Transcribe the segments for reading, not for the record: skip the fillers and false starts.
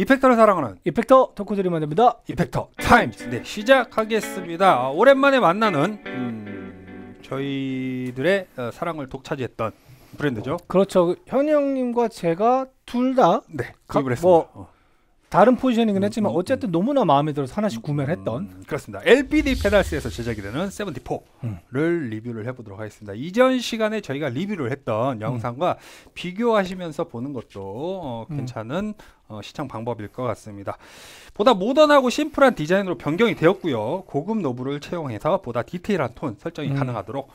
이펙터를 사랑하는 이펙터 덕후들이 만듭니다. 이펙터 타임즈. 네, 시작하겠습니다. 오랜만에 만나는 저희들의 사랑을 독차지했던 브랜드죠. 그렇죠. 현이 형님과 제가 둘 다 구입을 했습니다. 다른 포지션이긴 했지만 어쨌든 너무나 마음에 들어서 하나씩 구매를 했던 그렇습니다. LPD 페달스에서 제작이 되는 74를 리뷰를 해보도록 하겠습니다. 이전 시간에 저희가 리뷰를 했던 영상과 비교하시면서 보는 것도 괜찮은 시청 방법일 것 같습니다. 보다 모던하고 심플한 디자인으로 변경이 되었고요. 고급 노브를 채용해서 보다 디테일한 톤 설정이 가능하도록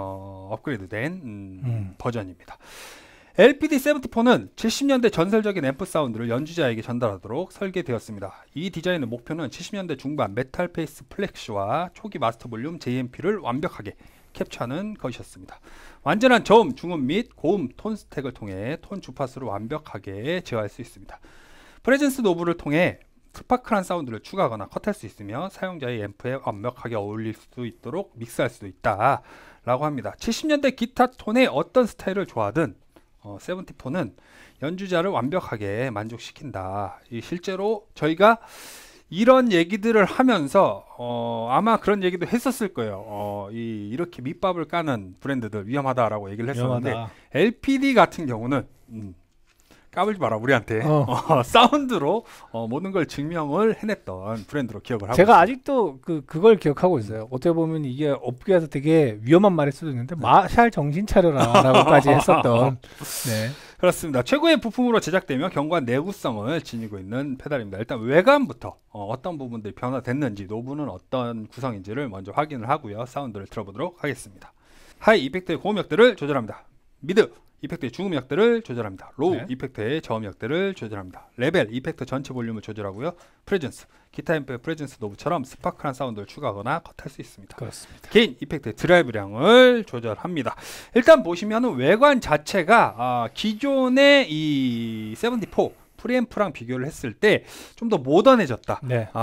업그레이드된 버전입니다. LPD74는 70년대 전설적인 앰프 사운드를 연주자에게 전달하도록 설계되었습니다. 이 디자인의 목표는 70년대 중반 메탈 페이스 플렉시와 초기 마스터 볼륨 JMP를 완벽하게 캡처하는 것이었습니다. 완전한 저음, 중음 및 고음 톤 스택을 통해 톤 주파수를 완벽하게 제어할 수 있습니다. 프레젠스 노브를 통해 스파클한 사운드를 추가하거나 컷할 수 있으며 사용자의 앰프에 완벽하게 어울릴 수 있도록 믹스할 수도 있다 라고 합니다. 70년대 기타 톤의 어떤 스타일을 좋아하든 74는 연주자를 완벽하게 만족시킨다. 실제로 저희가 이런 얘기들을 하면서 아마 그런 얘기도 했었을 거예요. 이렇게 밑밥을 까는 브랜드들 위험하다라고 얘기를 했었는데 LPD 같은 경우는 까불지 마라 우리한테 사운드로 모든 걸 증명을 해냈던 브랜드로 기억을 하고 제가 있습니다. 아직도 그걸 기억하고 있어요. 어떻게 보면 이게 업계에서 되게 위험한 말일 수도 있는데 마샬 정신 차려라 라고까지 했었던 네. 그렇습니다. 최고의 부품으로 제작되며 견고한 내구성을 지니고 있는 페달입니다. 일단 외관부터 어떤 부분들이 변화됐는지 노브는 어떤 구성인지를 먼저 확인을 하고요. 사운드를 들어보도록 하겠습니다. 하이 이펙트의 고음역들을 조절합니다. 미드 이펙트의 중음역들을 조절합니다. 로우 이펙트의 저음역들을 조절합니다. 레벨 이펙트 전체 볼륨을 조절하고요. 프레젠스 기타 앰프의 프레젠스 노브처럼 스파클한 사운드를 추가하거나 컷할 수 있습니다. 그렇습니다. 개인 이펙트의 드라이브량을 조절합니다. 일단 보시면은 외관 자체가 기존의 이 74 프리앰프랑 비교를 했을 때 좀 더 모던해졌다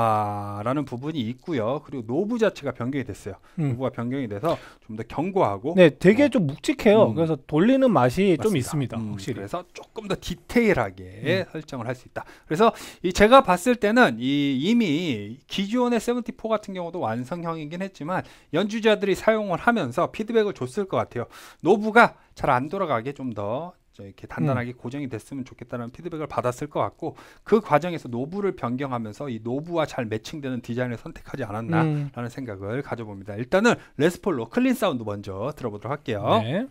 라는 부분이 있고요. 그리고 노브 자체가 변경이 됐어요. 노브가 변경이 돼서 좀 더 견고하고 되게 좀 묵직해요. 그래서 돌리는 맛이 맞습니다. 좀 있습니다. 확실히. 그래서 조금 더 디테일하게 설정을 할 수 있다. 그래서 제가 봤을 때는 이미 기존의 74 같은 경우도 완성형이긴 했지만 연주자들이 사용을 하면서 피드백을 줬을 것 같아요. 노브가 잘 안 돌아가게 좀 더 이렇게 단단하게 고정이 됐으면 좋겠다는 피드백을 받았을 것 같고 그 과정에서 노브를 변경하면서 이 노브와 잘 매칭되는 디자인을 선택하지 않았나 라는 생각을 가져봅니다. 일단은 레스폴로 클린 사운드 먼저 들어보도록 할게요. 네.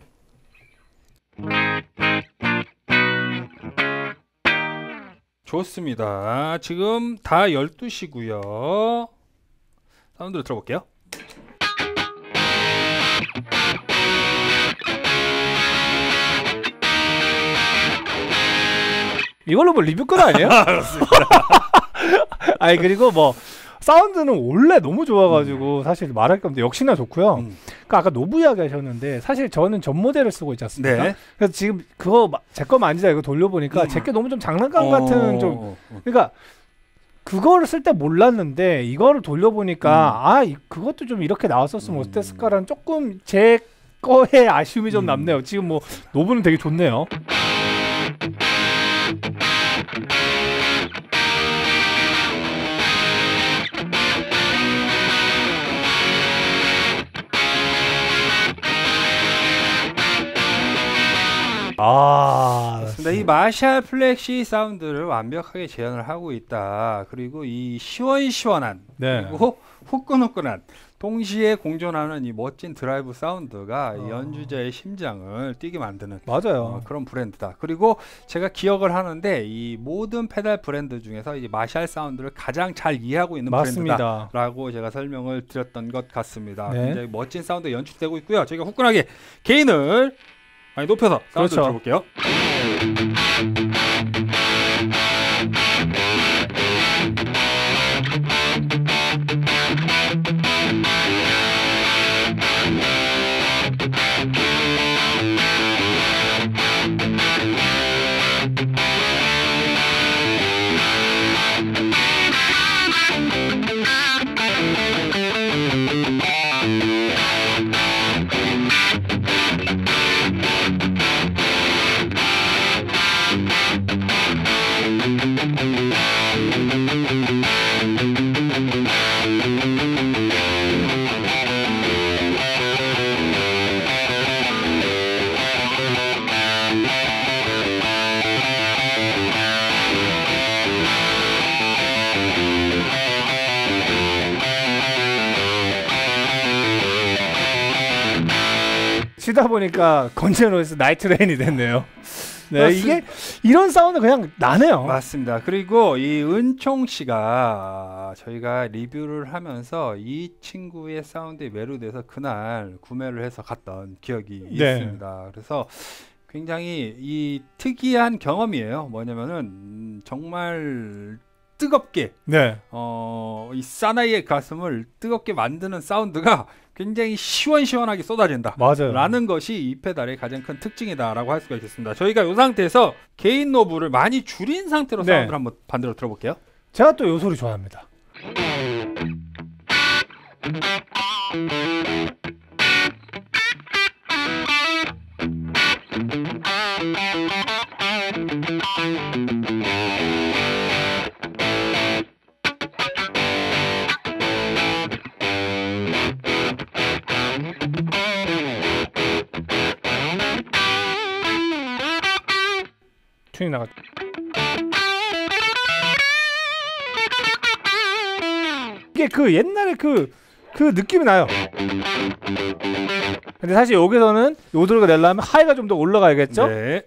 좋습니다. 지금 다 12시고요. 사운드를 들어볼게요. 이걸로 뭐 리뷰 끝 아니에요? 그렇습니다. 아니 그리고 뭐 사운드는 원래 너무 좋아가지고 사실 말할 게 없는데 역시나 좋고요. 그러니까 아까 노브 이야기 하셨는데 사실 저는 전 모델을 쓰고 있지 않습니까? 그래서 지금 그거 제 거 만지다 이거 돌려보니까 제게 너무 좀 장난감 같은 좀 그러니까 그거를 쓸 때 몰랐는데 이거를 돌려보니까 그것도 좀 이렇게 나왔었으면 어땠을까라는 조금 제 거에 아쉬움이 좀 남네요. 지금 뭐 노브는 되게 좋네요. 그렇습니다. 이 마샬 플렉시 사운드를 완벽하게 재현을 하고 있다. 그리고 이 시원시원한 그리고 후끈후끈한 동시에 공존하는 이 멋진 드라이브 사운드가 연주자의 심장을 뛰게 만드는 그런 브랜드다. 그리고 제가 기억을 하는데 이 모든 페달 브랜드 중에서 이 마샬 사운드를 가장 잘 이해하고 있는 브랜드다라고 제가 설명을 드렸던 것 같습니다. 굉장히 멋진 사운드 연출되고 있고요. 저희가 후끈하게 게인을 많이 높여서 사운드 들어볼게요. 치다 보니까 건제노에서 나이트 레인이 됐네요. 네, 이게 이런 사운드 그냥 나네요. 맞습니다. 그리고 이 은총 씨가 저희가 리뷰를 하면서 이 친구의 사운드에 매료돼서 그날 구매를 해서 갔던 기억이 네. 있습니다. 그래서 굉장히 이 특이한 경험이에요. 뭐냐면은 정말 뜨겁게 네. 이 사나이의 가슴을 뜨겁게 만드는 사운드가 굉장히 시원시원하게 쏟아진다. 맞아요. 라는 것이 이 페달의 가장 큰 특징이다라고 할 수가 있겠습니다. 저희가 이 상태에서 게인 노브를 많이 줄인 상태로 네. 사운드를 한번 반대로 들어볼게요. 제가 또 요 소리 좋아합니다. 튜닝 나갔. 이게 그 옛날에 그 느낌이 나요. 근데 사실 여기서는 요 소리가 내려면 하이가 좀 더 올라가야겠죠? 네.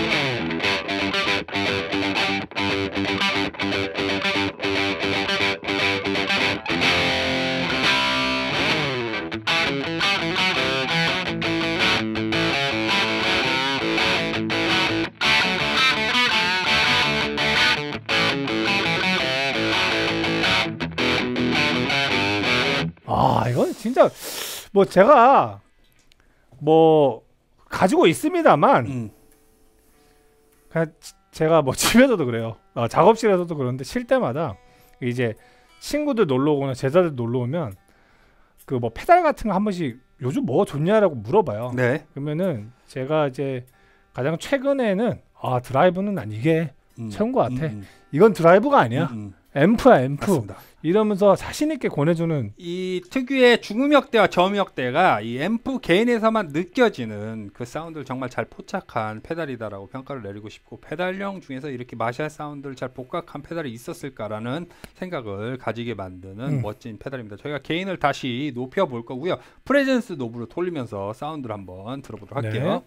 이건 진짜 뭐 제가 뭐 가지고 있습니다만 그냥 제가 뭐 집에서도 그래요. 작업실에서도 그런데 쉴 때마다 이제 친구들 놀러 오거나 제자들 놀러 오면 그 뭐 페달 같은 거 한 번씩 요즘 뭐 좋냐라고 물어봐요. 네. 그러면은 제가 이제 가장 최근에는 드라이브는 난 이게 최고인 것 같아. 이건 드라이브가 아니야. 앰프야 앰프. 맞습니다. 이러면서 자신 있게 권해주는 이 특유의 중음역대와 저음역대가 이 앰프 개인에서만 느껴지는 그 사운드를 정말 잘 포착한 페달이다라고 평가를 내리고 싶고, 페달형 중에서 이렇게 마샬 사운드를 잘 복각한 페달이 있었을까라는 생각을 가지게 만드는 멋진 페달입니다. 저희가 게인을 다시 높여볼 거고요. 프레젠스 노브로 돌리면서 사운드를 한번 들어보도록 할게요.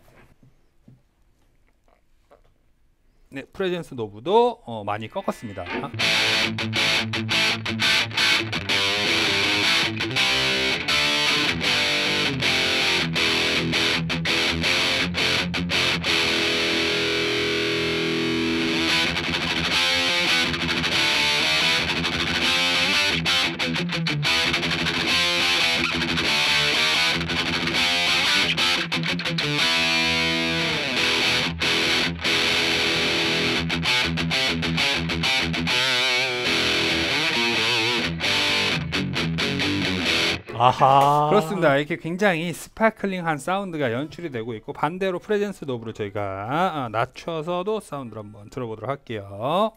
네, 프레젠스 노브도 많이 꺾었습니다. 아하. 그렇습니다. 이렇게 굉장히 스파클링한 사운드가 연출이 되고 있고, 반대로 프레젠스 노브로 저희가 낮춰서도 사운드를 한번 들어보도록 할게요.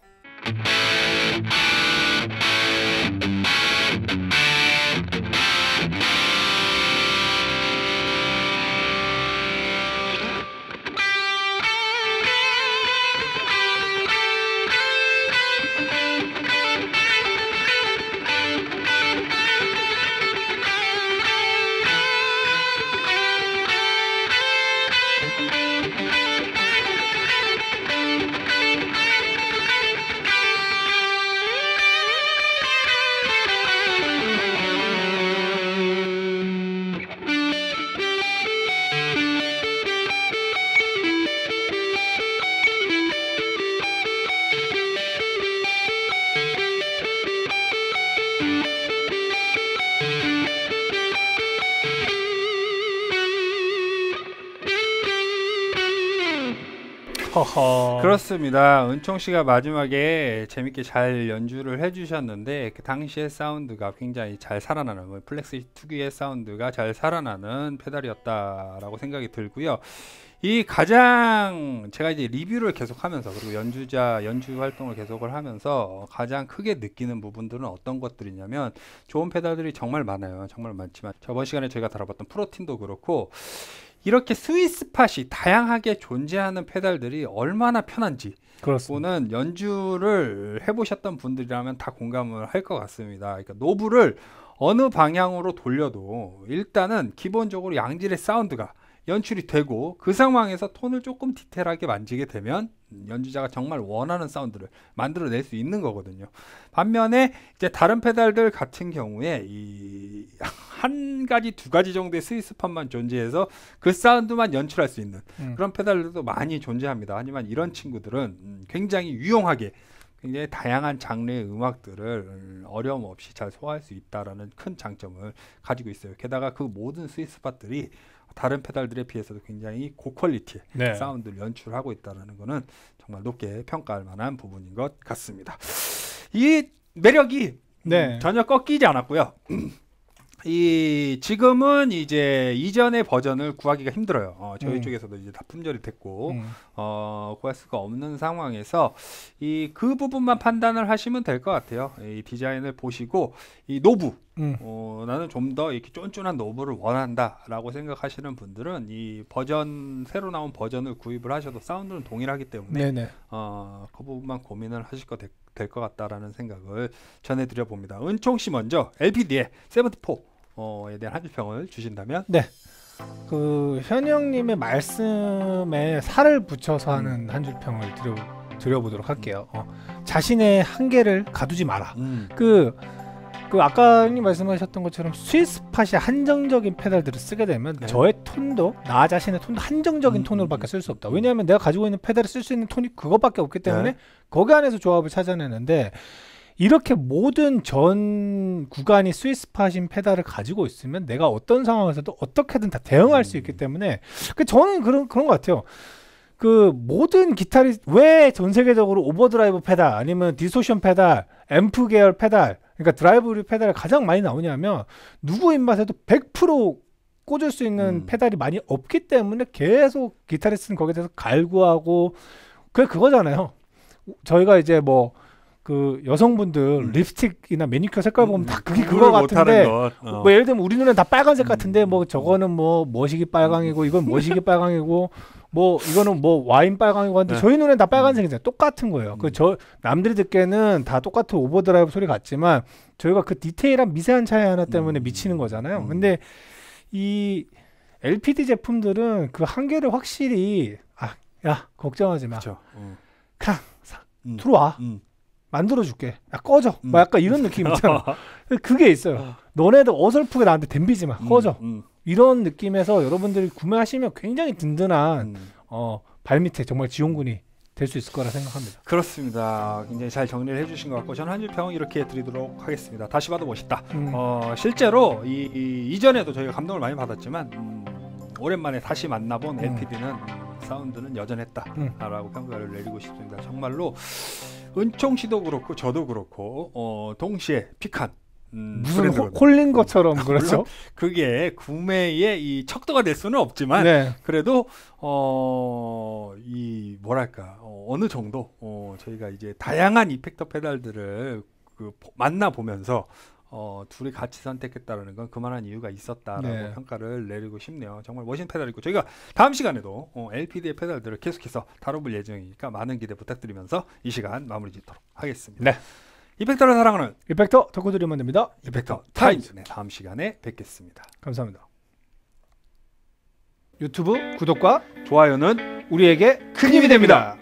허허. 그렇습니다. 은총 씨가 마지막에 재밌게 잘 연주를 해주셨는데, 그 당시의 사운드가 굉장히 잘 살아나는, 플렉스 특유의 사운드가 잘 살아나는 페달이었다라고 생각이 들고요. 이 가장 제가 이제 리뷰를 계속하면서, 그리고 연주 활동을 계속을 하면서 가장 크게 느끼는 부분들은 어떤 것들이냐면, 좋은 페달들이 정말 많아요. 정말 많지만 저번 시간에 저희가 다뤄봤던 프로틴도 그렇고, 이렇게 스윗스팟이 다양하게 존재하는 페달들이 얼마나 편한지, 그거는 연주를 해보셨던 분들이라면 다 공감을 할 것 같습니다. 그러니까 노브를 어느 방향으로 돌려도 일단은 기본적으로 양질의 사운드가 연출이 되고 그 상황에서 톤을 조금 디테일하게 만지게 되면 연주자가 정말 원하는 사운드를 만들어낼 수 있는 거거든요. 반면에 이제 다른 페달들 같은 경우에 이 한 가지, 두 가지 정도의 스위스팟만 존재해서 그 사운드만 연출할 수 있는 그런 페달들도 많이 존재합니다. 하지만 이런 친구들은 굉장히 유용하게 굉장히 다양한 장르의 음악들을 어려움 없이 잘 소화할 수 있다라는 큰 장점을 가지고 있어요. 게다가 그 모든 스위스팟들이 다른 페달들에 비해서도 굉장히 고퀄리티의 네. 사운드를 연출하고 있다는 것은 정말 높게 평가할 만한 부분인 것 같습니다. 이 매력이 네. 전혀 꺾이지 않았고요. 지금은 이제 이전의 버전을 구하기가 힘들어요. 저희 쪽에서도 이제 다 품절이 됐고 구할 수가 없는 상황에서 그 부분만 판단을 하시면 될 것 같아요. 이 디자인을 보시고 이 노브 나는 좀 더 이렇게 쫀쫀한 노브를 원한다라고 생각하시는 분들은 이 버전 새로 나온 버전을 구입을 하셔도 사운드는 동일하기 때문에 네네. 그 부분만 고민을 하실 것 될 것 같다라는 생각을 전해드려 봅니다. 은총 씨 먼저 LPD의 74에 대한 한 줄 평을 주신다면? 네. 그 현영님의 말씀에 살을 붙여서 하는 한 줄 평을 드려보도록 할게요. 자신의 한계를 가두지 마라. 그 아까 형님 말씀하셨던 것처럼 스위스팟이 한정적인 페달들을 쓰게 되면 네. 저의 톤도 나 자신의 톤도 한정적인 톤으로밖에 쓸 수 없다. 왜냐하면 내가 가지고 있는 페달을 쓸 수 있는 톤이 그것밖에 없기 때문에 네. 거기 안에서 조합을 찾아내는데 이렇게 모든 전 구간이 스위스팟인 페달을 가지고 있으면 내가 어떤 상황에서도 어떻게든 다 대응할 수 있기 때문에 저는 그런 것 같아요. 그 모든 기타리스트 왜 전 세계적으로 오버드라이브 페달 아니면 디스토션 페달, 앰프 계열 페달, 그러니까 드라이브류 페달이 가장 많이 나오냐면 누구 입맛에도 100% 꽂을 수 있는 페달이 많이 없기 때문에 계속 기타리스트는 거기에 대해서 갈구하고 그거잖아요. 저희가 이제 뭐 그 여성분들 립스틱이나 매니큐어 색깔 보면 다 그거 같은데 뭐 예를 들면 우리 눈엔 다 빨간색 같은데 뭐 저거는 뭐 머시기 빨강이고 이건 머시기 빨강이고 뭐 이거는 뭐 와인 빨강이고 하는데 저희 눈엔 다 빨간색이잖아요. 똑같은 거예요. 남들이 듣기에는 다 똑같은 오버드라이브 소리 같지만 저희가 그 디테일한 미세한 차이 하나 때문에 미치는 거잖아요. 근데 이 LPD 제품들은 그 한계를 확실히 야 걱정하지 마. 그냥 들어와. 만들어줄게. 야 꺼져. 뭐 약간 이런 느낌 있잖아. 그게 있어요. 너네들 어설프게 나한테 덤비지 마. 꺼져. 이런 느낌에서 여러분들이 구매하시면 굉장히 든든한 발밑에 정말 지원군이 될 수 있을 거라 생각합니다. 그렇습니다. 굉장히 잘 정리를 해주신 것 같고 저는 한 줄 평 이렇게 드리도록 하겠습니다. 다시 봐도 멋있다. 실제로 이전에도 저희가 감동을 많이 받았지만 오랜만에 다시 만나본 LPD는 사운드는 여전했다라고 평가를 내리고 싶습니다. 정말로 은총 씨도 그렇고 저도 그렇고 동시에 픽한 무슨 홀린 것처럼 그렇죠. 그게 구매의 이 척도가 될 수는 없지만 네. 그래도 이 뭐랄까 어느 정도 저희가 이제 다양한 이펙터 페달들을 만나 보면서 둘이 같이 선택했다라는 건 그만한 이유가 있었다라고 네. 평가를 내리고 싶네요. 정말 멋진 페달이고 저희가 다음 시간에도 LPD의 페달들을 계속해서 다뤄볼 예정이니까 많은 기대 부탁드리면서 이 시간 마무리 짓도록 하겠습니다. 네. 이펙터를 사랑하는 이펙터 덕후들이 만듭니다. 이펙터 타임즈. 네, 다음 시간에 뵙겠습니다. 감사합니다. 유튜브 구독과 좋아요는 우리에게 큰 힘이 됩니다.